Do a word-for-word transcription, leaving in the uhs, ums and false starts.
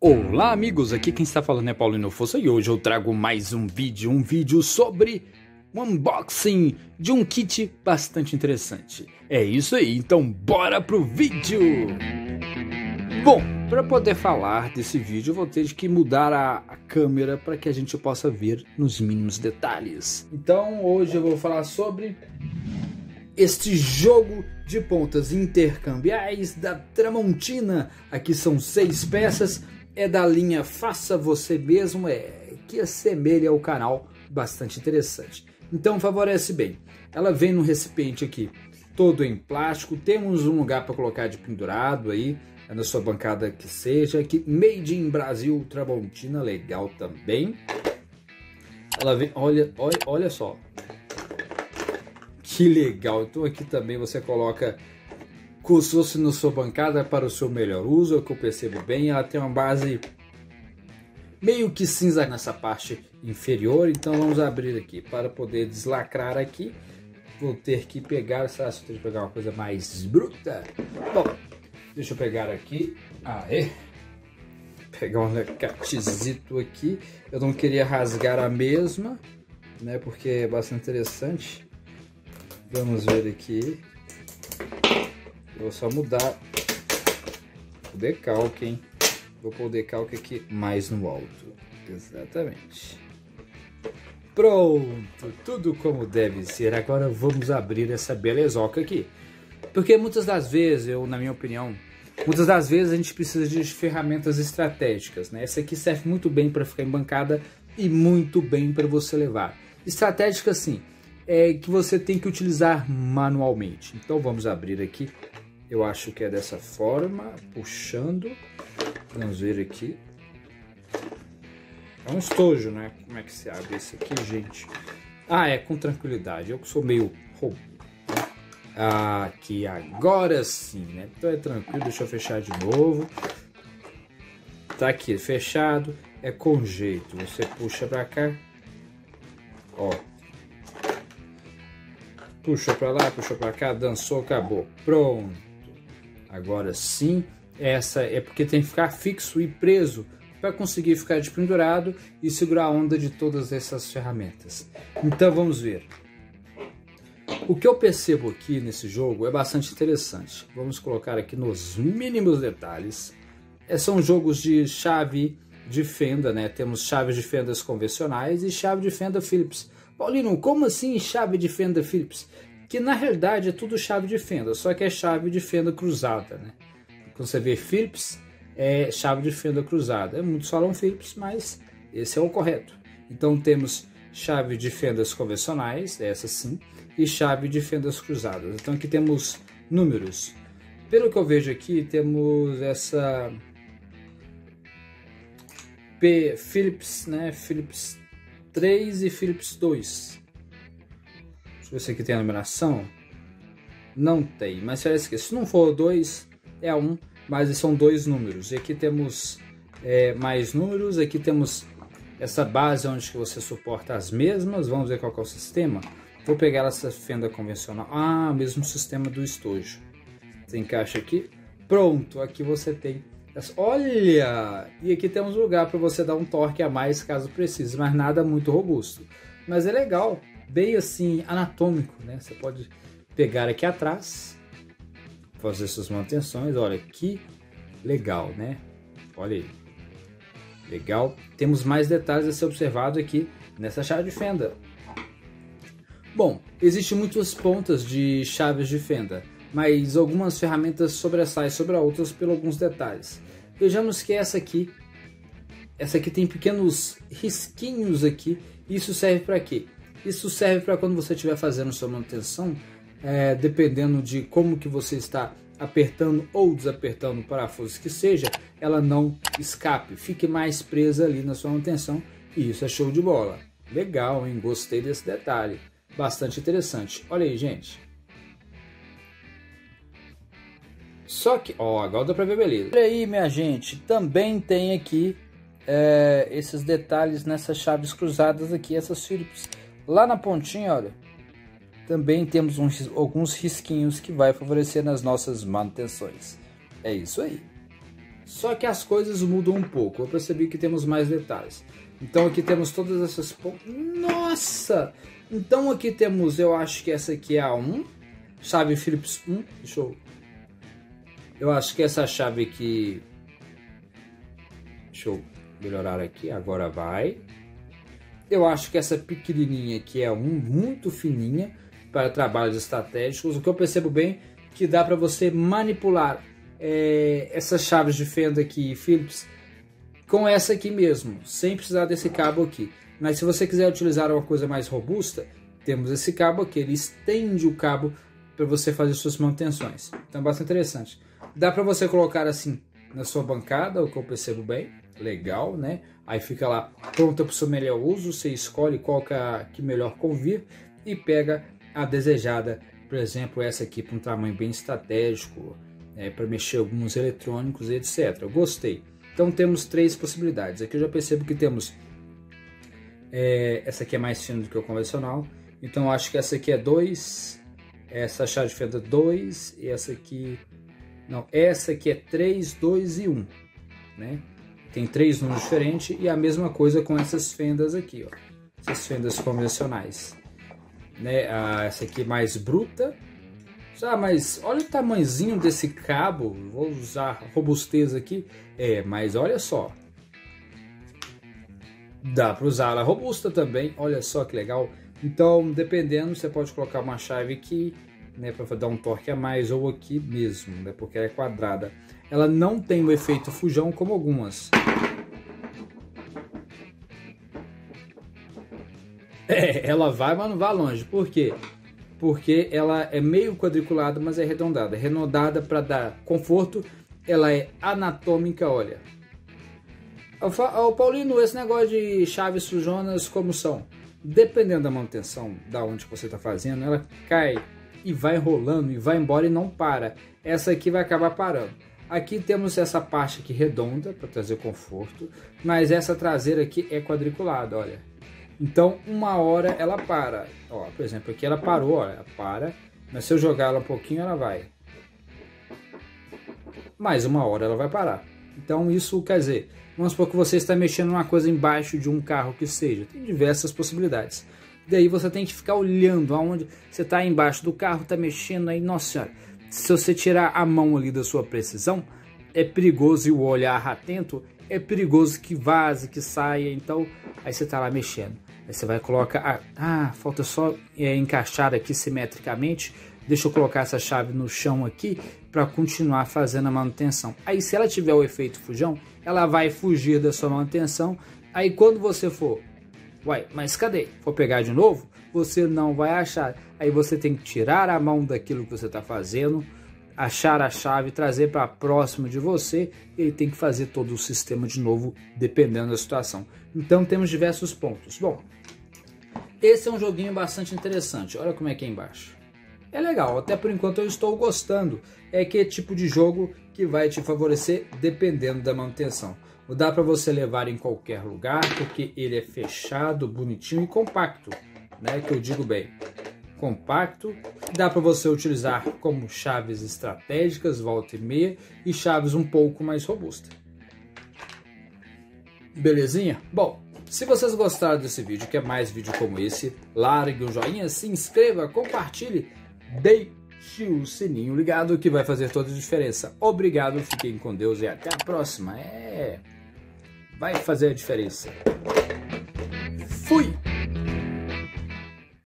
Olá amigos, aqui quem está falando é Paulino Fossa e hoje eu trago mais um vídeo, um vídeo sobre um unboxing de um kit bastante interessante. É isso aí, então bora pro vídeo! Bom, para poder falar desse vídeo eu vou ter que mudar a, a câmera para que a gente possa ver nos mínimos detalhes. Então hoje eu vou falar sobre este jogo de pontas intercambiáveis da Tramontina. Aqui são seis peças. É da linha Faça Você Mesmo, é, que assemelha ao canal, bastante interessante. Então favorece bem. Ela vem no recipiente aqui, todo em plástico. Temos um lugar para colocar de pendurado aí, na sua bancada que seja. Aqui, Made in Brasil, Tramontina, legal também. Ela vem, olha, olha, olha só. Que legal. Então aqui também você coloca como se fosse na sua bancada para o seu melhor uso, é o que eu percebo bem. Ela tem uma base meio que cinza nessa parte inferior, então vamos abrir aqui para poder deslacrar aqui. Vou ter que pegar, será que eu tenho que pegar uma coisa mais bruta? Bom, deixa eu pegar aqui. Aê! Pegar um alicatezito aqui. Eu não queria rasgar a mesma, né? Porque é bastante interessante. Vamos ver aqui. Eu vou só mudar o decalque, hein? Vou pôr o decalque aqui mais no alto. Exatamente. Pronto, tudo como deve ser. Agora vamos abrir essa belezoca aqui. Porque muitas das vezes, eu, na minha opinião, muitas das vezes a gente precisa de ferramentas estratégicas, né? Essa aqui serve muito bem para ficar em bancada e muito bem para você levar. Estratégica, sim, é que você tem que utilizar manualmente. Então vamos abrir aqui. Eu acho que é dessa forma, puxando. Vamos ver aqui. É um estojo, né? Como é que se abre esse aqui, gente? Ah, é com tranquilidade. Eu que sou meio roubo. Ah, aqui, agora sim, né? Então é tranquilo, deixa eu fechar de novo. Tá aqui, fechado. É com jeito. Você puxa pra cá. Ó. Puxa pra lá, puxa pra cá, dançou, acabou. Pronto. Agora sim, essa é porque tem que ficar fixo e preso para conseguir ficar despendurado e segurar a onda de todas essas ferramentas. Então vamos ver. O que eu percebo aqui nesse jogo é bastante interessante. Vamos colocar aqui nos mínimos detalhes. É, são jogos de chave de fenda, né? Temos chaves de fendas convencionais e chave de fenda Phillips. Paulino, como assim chave de fenda Phillips? Que na realidade é tudo chave de fenda, só que é chave de fenda cruzada, né? Quando você vê Phillips, é chave de fenda cruzada. É muitos falam Phillips, mas esse é o correto. Então temos chave de fendas convencionais, essa sim, e chave de fendas cruzadas. Então aqui temos números. Pelo que eu vejo aqui, temos essa P Phillips, né? Phillips três e Phillips dois. Deixa eu ver se aqui tem a numeração. Não tem, mas parece que se não for dois, é um, mas são dois números. E aqui temos é, mais números, aqui temos essa base onde que você suporta as mesmas. Vamos ver qual que é o sistema. Vou pegar essa fenda convencional. Ah, mesmo sistema do estojo. Você encaixa aqui. Pronto, aqui você tem. Olha! E aqui temos lugar para você dar um torque a mais caso precise, mas nada muito robusto. Mas é legal, bem assim, anatômico, né? Você pode pegar aqui atrás, fazer suas manutenções. Olha que legal, né? Olha aí. Legal. Temos mais detalhes a ser observado aqui nessa chave de fenda. Bom, existem muitas pontas de chaves de fenda, mas algumas ferramentas sobressaem sobre as outras por alguns detalhes. Vejamos que essa aqui, essa aqui tem pequenos risquinhos aqui. Isso serve para quê? Isso serve para quando você estiver fazendo sua manutenção, é, dependendo de como que você está apertando ou desapertando o parafuso que seja, ela não escape, fique mais presa ali na sua manutenção. E isso é show de bola. Legal, hein? Gostei desse detalhe. Bastante interessante. Olha aí, gente. Só que, ó, agora dá pra ver beleza. Olha aí, minha gente, também tem aqui é, esses detalhes nessas chaves cruzadas aqui, essas Phillips. Lá na pontinha, olha, também temos uns, alguns risquinhos que vai favorecer nas nossas manutenções. É isso aí. só que as coisas mudam um pouco. Eu percebi que temos mais detalhes. Então aqui temos todas essas... Nossa! Então aqui temos, eu acho que essa aqui é a um, chave Phillips um, deixa eu... Eu acho que essa chave aqui... Deixa eu melhorar aqui, agora vai. Eu acho que essa pequenininha aqui é um, muito fininha, para trabalhos estratégicos. O que eu percebo bem que dá para você manipular é, essas chaves de fenda aqui Phillips com essa aqui mesmo, sem precisar desse cabo aqui. Mas se você quiser utilizar uma coisa mais robusta, temos esse cabo aqui, ele estende o cabo para você fazer suas manutenções. Então é bastante interessante. Dá para você colocar assim na sua bancada, o que eu percebo bem, legal, né? Aí fica lá pronta para o seu melhor uso, você escolhe qual que, é, que melhor convir e pega a desejada, por exemplo, essa aqui para um tamanho bem estratégico, é, para mexer alguns eletrônicos, etcétera. Eu gostei. Então temos três possibilidades. Aqui eu já percebo que temos é, essa aqui é mais fina do que o convencional. Então eu acho que essa aqui é dois, essa chave de fenda dois e essa aqui não, essa aqui é três, dois e um, né? Tem três números diferentes e a mesma coisa com essas fendas aqui, ó. Essas fendas convencionais. Né, ah, essa aqui mais bruta. Ah, mas olha o tamanhozinho desse cabo. Vou usar robustez aqui. É, mas olha só. Dá para usar ela robusta também. Olha só que legal. Então, dependendo, você pode colocar uma chave aqui, né, para dar um torque a mais, ou aqui mesmo, né, porque ela é quadrada. Ela não tem o efeito fujão como algumas. É, ela vai, mas não vai longe. Por quê? Porque ela é meio quadriculada, mas é arredondada. Arredondada para dar conforto. Ela é anatômica, olha. Ô Paulino, esse negócio de chaves sujonas como são? Dependendo da manutenção, da onde você está fazendo, ela cai e vai rolando e vai embora e não para. Essa aqui vai acabar parando. Aqui temos essa parte aqui redonda para trazer conforto, mas essa traseira aqui é quadriculada, olha. Então, uma hora ela para. Ó, por exemplo, aqui ela parou, olha, ela para. Mas se eu jogar ela um pouquinho, ela vai. Mais uma hora ela vai parar. Então, isso quer dizer, vamos supor que você está mexendo numa coisa embaixo de um carro que seja. Tem diversas possibilidades. Daí você tem que ficar olhando aonde você está embaixo do carro, está mexendo aí. Nossa senhora, se você tirar a mão ali da sua precisão, é perigoso, e o olhar atento, é perigoso que vaze, que saia. Então, aí você está lá mexendo. Aí você vai colocar, ah, falta só é, encaixar aqui simetricamente, deixa eu colocar essa chave no chão aqui para continuar fazendo a manutenção. Aí se ela tiver o efeito fujão, ela vai fugir da sua manutenção, aí quando você for, uai, mas cadê? For pegar de novo, você não vai achar. Aí você tem que tirar a mão daquilo que você está fazendo, achar a chave, trazer para próximo de você, e ele tem que fazer todo o sistema de novo, dependendo da situação. Então temos diversos pontos. Bom, esse é um joguinho bastante interessante. Olha como é que é embaixo. É legal, até por enquanto eu estou gostando. É que tipo de jogo que vai te favorecer dependendo da manutenção. Dá para você levar em qualquer lugar, porque ele é fechado, bonitinho e compacto, né? Que eu digo bem. Compacto, dá para você utilizar como chaves estratégicas, volta e meia, e chaves um pouco mais robustas. Belezinha? Bom, se vocês gostaram desse vídeo, quer mais vídeo como esse, largue um joinha, se inscreva, compartilhe, deixe o sininho ligado que vai fazer toda a diferença. Obrigado, fiquem com Deus e até a próxima. É, vai fazer a diferença.